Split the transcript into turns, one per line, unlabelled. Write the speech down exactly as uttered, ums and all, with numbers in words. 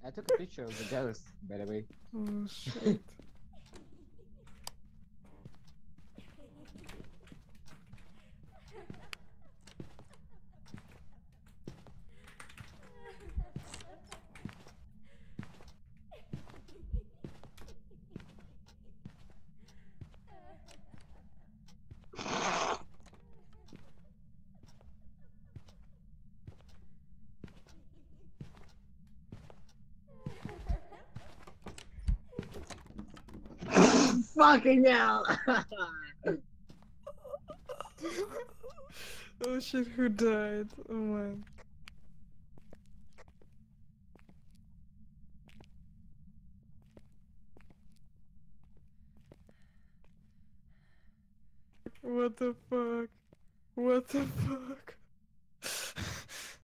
I took a picture of the ghost, by the way.
Oh shit.
Fucking hell!
Oh shit, who died? Oh man. What the fuck? What the fuck?